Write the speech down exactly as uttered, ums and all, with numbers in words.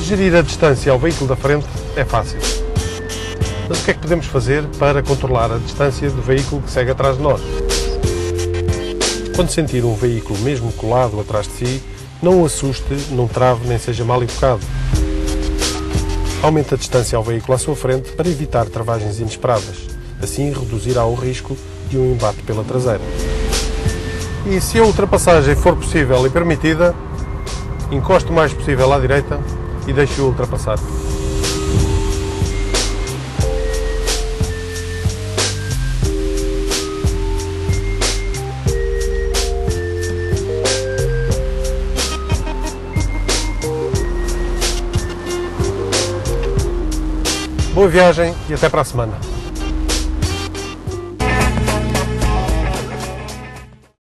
Gerir a distância ao veículo da frente é fácil. Mas o que é que podemos fazer para controlar a distância do veículo que segue atrás de nós? Quando sentir um veículo mesmo colado atrás de si, não o assuste, não trave nem seja mal educado. Aumente a distância ao veículo à sua frente para evitar travagens inesperadas. Assim reduzirá o risco de um embate pela traseira. E se a ultrapassagem for possível e permitida, encoste o mais possível à direita e deixe-o ultrapassar. Boa viagem e até para a semana.